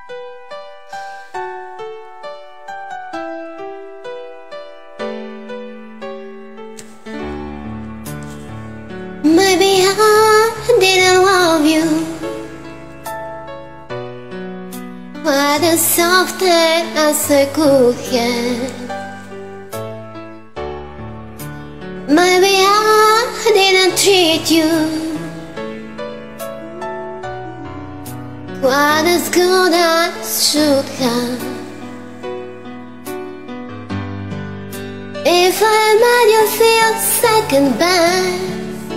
Maybe I didn't love you quite as softly as I could have. Maybe I didn't treat you quite as good as I should have. If I made you feel second best,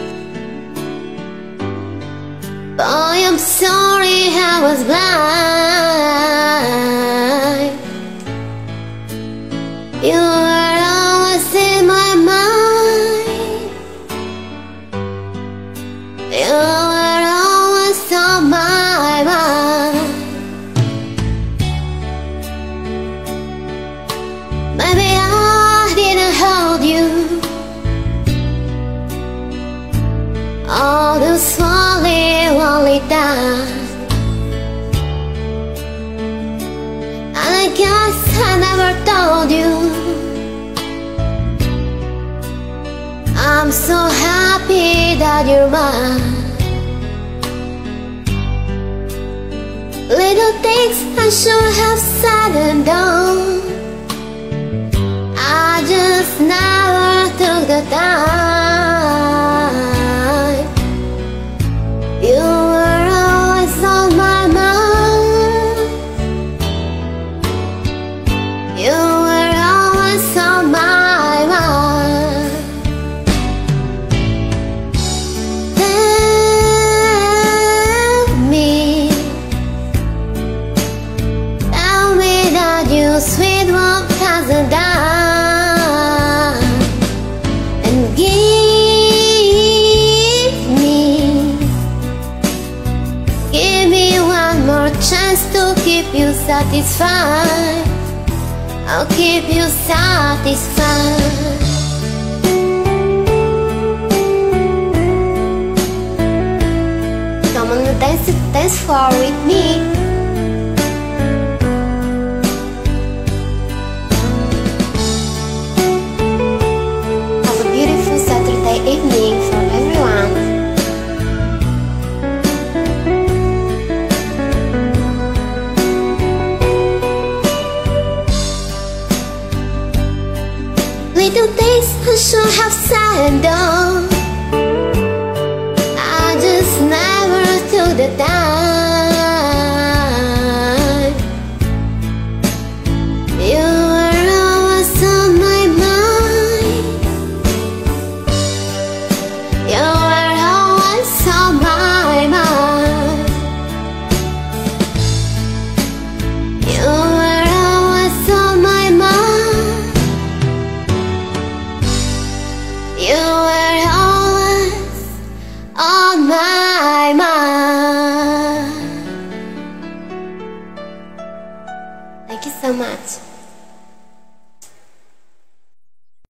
boy, I'm sorry I was blind. You were always in my mind. You were always on my mind. Maybe I didn't hold you all the slowly down, and I guess I never told you I'm so happy that you're mine. Little things I should have said and done, I just never took the time. You were always on my mind. You were always on my mind. Tell me that your sweet love hasn't died, and give me one more chance to keep you satisfied. I'll keep you satisfied. Come on, dance floor with me. Have a beautiful Saturday evening for everyone. Little things I should have said and done,